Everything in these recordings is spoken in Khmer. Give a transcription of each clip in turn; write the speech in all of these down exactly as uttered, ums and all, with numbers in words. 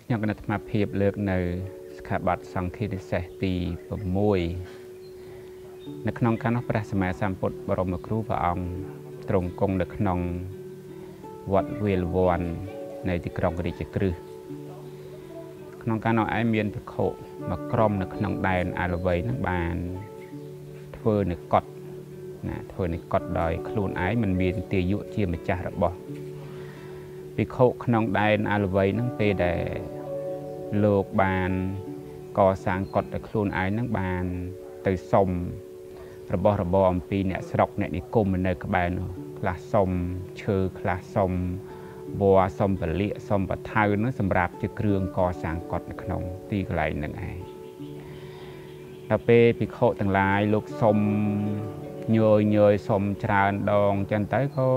ខ្ញុំគណៈអាភិបលើកនៅស្ថាប័នសង្ឃានិសេសទីsáuនៅក្នុងការនោះព្រះសម្មាសម្ពុទ្ធបរមគ្រូព្រះអង្គទ្រង់គង់នៅក្នុងវត្តវេលវ័ននៃទីក្រុងរាជក្រឹសក្នុងការនោះឯងមានភិក្ខុមួយក្រុមនៅក្នុងដែនអាល្វីនឹងបានធ្វើនៅកុដិណាធ្វើនៅកុដិដោយខ្លួនឯងមិនមានទាយុជាម្ចាស់របស់ភិក្ខុក្នុងដែនអាល្វីនឹងពេលដែលលោកបានកសាងកុដិដោយខ្លួនឯងនឹងបានទៅសុំរបស់របរអំពីអ្នកស្រុកអ្នកនិគមនៅក្បែរនោះខ្លះសុំឈើខ្លះសុំវល្លិសុំពលិសុំបថៅនោះសម្រាប់ជាគ្រឿងកសាងកុដិនៅក្នុងទីកន្លែងនឹងឯងដល់ពេលភិក្ខុទាំងឡាយលោកសុំញយញយសុំច្រើនដងចឹងទៅក៏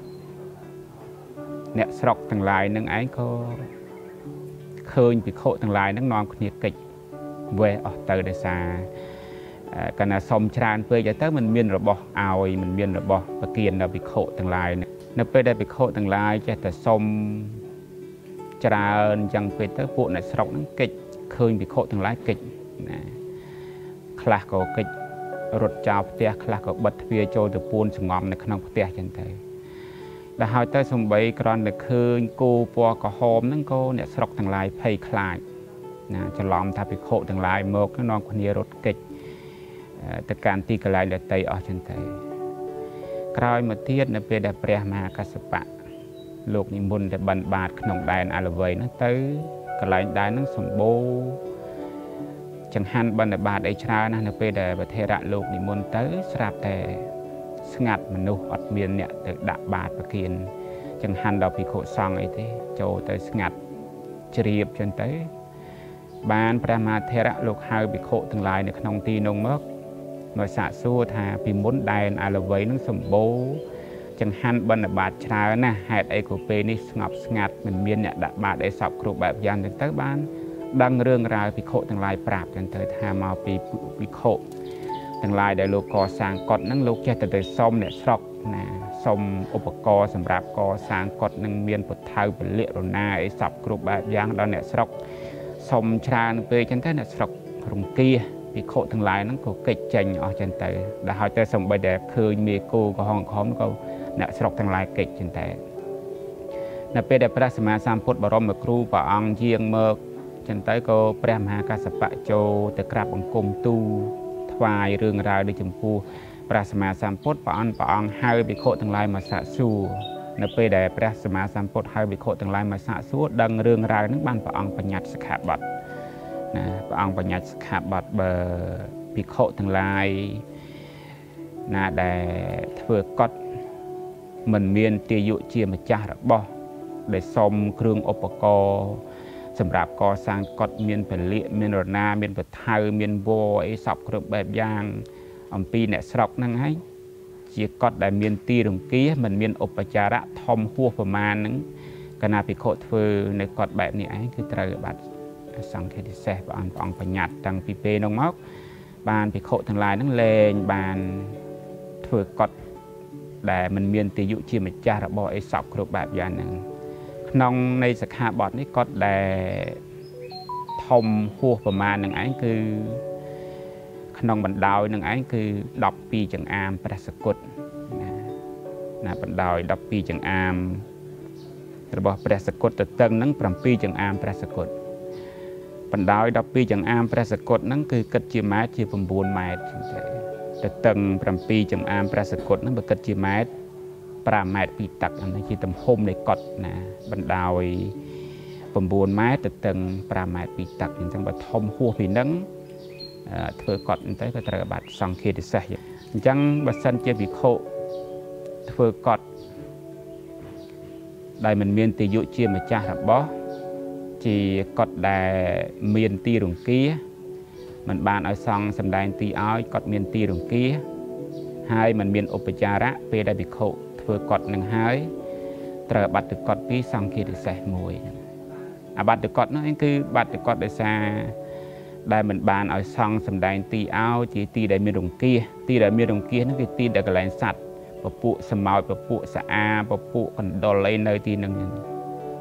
អ្នកស្រុកទាំងឡាយនឹងឯងក៏ឃើញភិក្ខុទាំងឡាយនឹងនាំគ្នាកិច្ចវេះអស់ទៅដោយសារកាលណាសុំច្រើនពេកទៅមិនមានរបស់ឲ្យមិនមានរបស់ប្រគៀនដល់ភិក្ខុទាំងឡាយនៅពេលដែលភិក្ខុទាំងឡាយចេះតែសុំច្រើនចឹងពេកទៅពួកអ្នកស្រុកនឹងកិច្ចឃើញភិក្ខុទាំងឡាយកិច្ចណាខ្លះក៏កិច្ចរត់ចោលផ្ទះខ្លះក៏បិទទ្វារចូលទៅពួនសងំនៅក្នុងផ្ទះចឹងទៅដល់ហើយទៅសំបីគ្រាន់តែឃើញគោពណ៌ក្រហមហ្នឹងក៏អ្នកស្រុកទាំងឡាយភ័យខ្លាចណាច្រឡំថាភិក្ខុទាំងឡាយមកនាំគ្នារត់កិច្ចទៅកាន់ទីកន្លែងដទៃអស់ចឹងទៅក្រោយមកទៀតនៅពេលដែលព្រះមហាកស្សបៈលោកនិមន្តទៅបិណ្ឌបាតក្នុងដែនអាល្វីហ្នឹងទៅកន្លែងដែនហ្នឹងសម្បូរចង្ហាន់បិណ្ឌបាតអីច្រើនណាស់នៅពេលដែលព្រះថេរៈលោកនិមន្តទៅស្រាប់តែស្ងាត់មនុស្សអត់មានអ្នកទៅដាក់បាតប្រគៀនចង្ហាន់ដល់ភិក្ខុសង្ឃអីទេចូលទៅស្ងាត់ជ្រាបចឹងទៅបានព្រះមហាថេរៈលោកហៅភិក្ខុទាំងឡាយនៅក្នុងទីនោះមកមកសាកសួរថាពីមុនដែនអាល្វីនឹងសម្បូរចង្ហាន់បិណ្ឌបាតច្រើនណាស់ហេតុអីក៏ពេលនេះស្ងប់ស្ងាត់មិនមានអ្នកដាក់បាតអីសពគ្រប់បែបយ៉ាងទៅទៅបានដឹងរឿងរ៉ាវភិក្ខុទាំងឡាយប្រាប់ចឹងទៅថាមកពីភិក្ខុទាំងឡាយដែលលោកកសាងកុដិហ្នឹងលោកចេះតែទៅសុំអ្នកស្រុកណាសុំឧបករណ៍សម្រាប់កសាងកុដិនឹងមានពុទ្ធៅពលិរណាអីសពគ្រប់បែបយ៉ាងដល់អ្នកស្រុកសុំច្រើនពេកចឹងទៅអ្នកស្រុករង្គៀសភិក្ខុទាំងឡាយហ្នឹងក៏កិច្ចចេញអស់ចឹងទៅដល់ហើយទៅសំបីតែឃើញមេគោក៏ហងខំក៏អ្នកស្រុកទាំងឡាយកិច្ចចឹងតែនៅពេលដែលព្រះសម្មាសម្ពុទ្ធបរមគ្រូព្រះអង្គយាងមកចឹងទៅក៏ព្រះមហាកស្សបៈចូលទៅក្រាបបង្គំទូលថ្វាយរឿងរ៉ាវដូចចំពោះព្រះសម្មាសម្ពុទ្ធព្រះអង្គព្រះអង្គហៅភិក្ខុទាំងឡាយមកសាកសួរនៅពេលដែលព្រះសម្មាសម្ពុទ្ធហៅភិក្ខុទាំងឡាយមកសាកសួរដឹងរឿងរ៉ាវហ្នឹងបានព្រះអង្គបញ្ញត្តិសិក្ខាបទណាព្រះអង្គបញ្ញត្តិសិក្ខាបទបើភិក្ខុទាំងឡាយណាដែលធ្វើកុដិមិនមានទាយុជាម្ចាស់របស់ដែលសុំគ្រឿងឧបករណ៍សម្រាប់កសាងកុដិមានពលិមានរណាមានបថៅមានវល្លិអីសពគ្រប់បែបយ៉ាងអំពីអ្នកស្រុកហ្នឹងហើយជាកុដិដែលមានទីរង្គៀសមិនមានឧបចារៈធំហួសប្រមាណហ្នឹងកាលណាភិក្ខុធ្វើនៅកុដិបែបនេះឯងគឺត្រូវបាត់សង្ឃានិសេសព្រះអង្គព្រះអង្គបញ្ញត្តិតាំងពីពេលនោះមកបានភិក្ខុទាំងឡាយហ្នឹងលែងបានធ្វើកុដិដែលមិនមានទាយុជាម្ចាស់របស់អីសពគ្រប់បែបយ៉ាងហ្នឹងក្នុងនៃសិក្ខាបទនេះកុដិដែលធំហួសប្រមាណនឹងឯងគឺក្នុងបណ្ដោយនឹងឯងគឺដប់ពីរចង្អាមព្រះសកុតណាណាបណ្ដោយដប់ពីរចង្អាមរបស់ព្រះសកុតទៅតឹងហ្នឹងប្រាំពីរចង្អាមព្រះសកុតបណ្ដោយដប់ពីរចង្អាមព្រះសកុតហ្នឹងគឺគិតជាម៉ែត្រជា៩ម៉ែត្រចឹងទៅតឹងប្រាំពីរចង្អាមព្រះសកុតហ្នឹងបើគិតជាម៉ែត្រប្រាំម៉ែត្រពីទឹកហ្នឹងជាទំហំនៃកុដិណាបណ្ដោយ៩ម៉ែត្រទៅតឹងប្រាំម៉ែត្រពីទឹកអញ្ចឹងបើធំហួសពីហ្នឹងធ្វើកុដិទៅក៏ត្រូវបាត់សង្ឃានិសេសអញ្ចឹងបើសិនជាភិក្ខុធ្វើកុដិដែលមិនមានទាយុជាម្ចាស់របស់ជាកុដិដែលមានទីរង្គៀសមិនបានឲ្យសង្ឃសម្ដែងទីឲ្យកុដិមានទីរង្គៀសហើយមិនមានឧបចារៈពេលដែលភិក្ខុធ្វើកុដិនឹងហើយត្រូវបាត់ទៅកុដិពីរសង្ឃានិសេសមួយអាបាត់ទៅកុដិនោះឯងគឺបាត់ទៅកុដិដោយសារដែលមិនបានឲ្យសង្ឃសម្ដែងទីឲ្យជាទីដែលមានរង្គៀសទីដែលមានរង្គៀសនោះគឺទីដែលកន្លែងសัตว์ពពួកសម្ោចពពួកសាអាពពួកកណ្ដុលអីនៅទីនឹង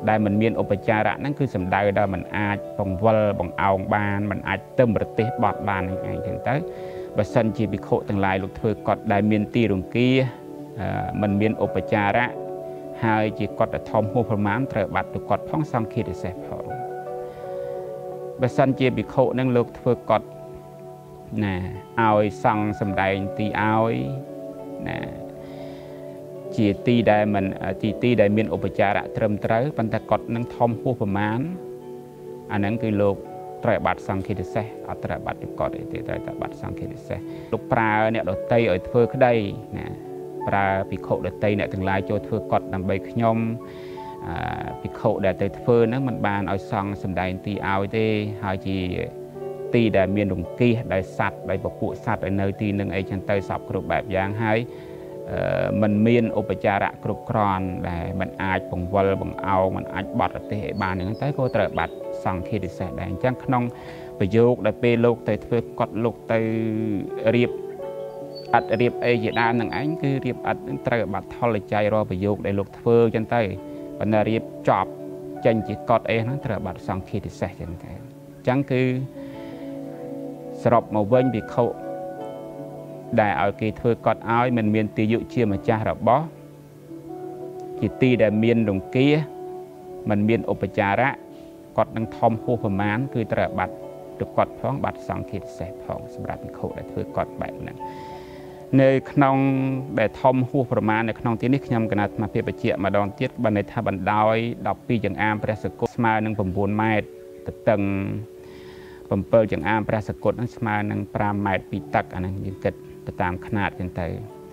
ដែលมันមានឧបចារៈហ្នឹងគឺសំដៅដល់มันអាចបង្វិលបង្អោងបានมันអាចទឹមប្រទេសបត់បានហ្នឹងឯងចឹងទៅបើសិនជាភិក្ខុទាំងឡាយលោកធ្វើកត់ដែលមានទីរង្គៀมันមានឧបចារៈហើយជាកត់ធំហួសប្រមាណត្រូវបាត់ទៅកត់ផងសង្ឃារិសេសផងបើសិនជាភិក្ខុហ្នឹងលោកធ្វើកត់ណាឲ្យសង្ឃសំដែងទីឲ្យណាជាទីដែលมันទីទីដែលមានឧបចារៈត្រឹមត្រូវប៉ុន្តែកត់នឹងធំហួសប្រមាណអាហ្នឹងគឺលោកត្រូវបាត់សង្ឃារិសេសអត់ត្រូវបាត់ទីកត់ទេត្រូវតែបាត់សង្ឃារិសេសលោកប្រើអ្នកដតីឲ្យធ្វើក្តីណាប្រើភិក្ខុដតីអ្នកទាំងឡាយចូលធ្វើកត់ដើម្បីខ្ញុំភិក្ខុដែលទៅធ្វើហ្នឹងมันបានឲ្យសង្ឃសំដែងទីឲ្យទេហើយជាទីដែលមានរង្គៀសដោយសัตว์ដោយពពួកសัตว์ឲ្យនៅទីនឹងអីចឹងទៅសពគ្រប់បែបយ៉ាងហើយมันមានឧបចារៈគ្រប់គ្រាន់ដែលมันអាចបង្វិលបង្អោងมันអាចបត់ប្រទេសឲ្យបានហ្នឹងទៅក៏ត្រូវបាត់សង្ឃារិសេសដែរអញ្ចឹងក្នុងប្រយោគដែលពេលលោកទៅធ្វើកត់លោកទៅរៀបអត់រៀបអីជាដើមនឹងឯងគឺរៀបអត់នឹងត្រូវបាត់ថលចៃរាល់ប្រយោគដែលលោកធ្វើចឹងទៅប៉ុន្តែរៀបចប់ចេញជាកត់អីហ្នឹងត្រូវបាត់សង្ឃារិសេសចឹងទៅអញ្ចឹងគឺសរុបមកវិញភិក្ខុដែលឲ្យគេធ្វើកត់ឲ្យមិនមានទីយុជាម្ចាស់របស់ជាទីដែលមានរង្គៀសមិនមានឧបចារៈកត់នឹងធំហួសប្រមាណគឺត្រូវបាត់ទៅកត់ផងបាត់សង្ឃារិសេសផងសម្រាប់ភិក្ខុដែលធ្វើកត់បែបហ្នឹងនៅក្នុងដែលធំហួសប្រមាណនៅក្នុងទីនេះខ្ញុំគណៈអាត្មាភាពបញ្ជាក់ម្ដងទៀតបានន័យថាបណ្ដោយដប់ពីរចង្អាមព្រះសកុតស្មើនឹង៩ម៉ែត្រទៅតឹងbảyចង្អាមព្រះសកុតហ្នឹងស្មើនឹងប្រាំម៉ែត្រពីទឹកអាហ្នឹងយើងគិតទៅតាមຂະຫນាតចឹងទៅ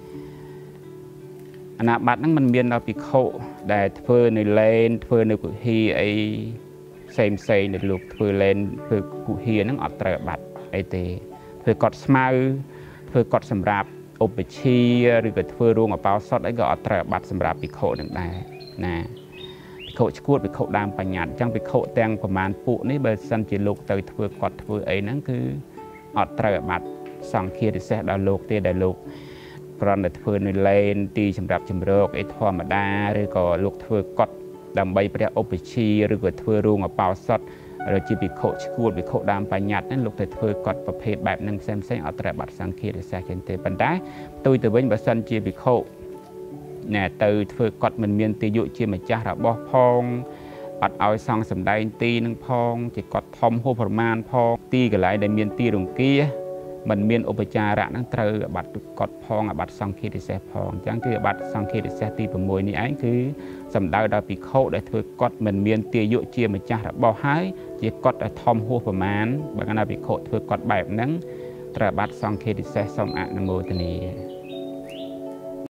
អាណាបាត់ហ្នឹងมันមានដល់ភិក្ខុដែលធ្វើនៅលេនធ្វើនៅគុហាអីផ្សេងផ្សេងនៅលោកធ្វើលេនធ្វើគុហាហ្នឹងអត់ត្រូវបាត់អីទេធ្វើកត់ស្មៅធ្វើកត់សម្រាប់ឧបជាឬក៏ធ្វើរោងអបោសុតអីក៏អត់ត្រូវបាត់សម្រាប់ភិក្ខុនឹងដែរណាភិក្ខុឈួតភិក្ខុដើមបញ្ញត្តិអញ្ចឹងភិក្ខុទាំងប្រមាណពួកនេះបើសិនជាលោកទៅធ្វើកត់ធ្វើអីហ្នឹងគឺអត់ត្រូវបាត់សង្ឃារិសេសដល់លោកទេដែលលោកគ្រាន់តែធ្វើនៅលេនទីសម្រាប់ជំរកអីធម្មតាឬក៏លោកធ្វើកត់ដើម្បីព្រះឧបជាឬក៏ធ្វើរោងអបោសុតឬជាភិក្ខុឈួតភិក្ខុដើមបញ្ញត្តិហ្នឹងលោកទៅធ្វើកត់ប្រភេទបែបហ្នឹងផ្សេងផ្សេងអត់ត្រូវបាត់សង្ឃារិសេសចឹងទេប៉ុន្តែផ្ទុយទៅវិញបើសិនជាភិក្ខុណែទៅធ្វើកត់មិនមានទីយុជាម្ចាស់របស់ផងអត់ឲ្យសង្ឃសំដែងទីនឹងផងជាកត់ធំហួសប្រមាណផងទីកន្លែងដែលមានទីរង្គៀសมันមានឧបចារៈហ្នឹងត្រូវអាបត្តិកត់ផងអាបត្តិសង្ឃារិសេសផងអញ្ចឹងគឺអាបត្តិសង្ឃារិសេសទី៦នេះឯងគឺសំដៅដល់ភិក្ខុដែលធ្វើកត់មិនមានទាយុជាម្ចាស់របស់ហើយជាកត់ដែលធំហួសប្រមាណបើកាលណាភិក្ខុធ្វើកត់បែបហ្នឹងត្រូវអាបត្តិសង្ឃារិសេសសូមអនុមោទនា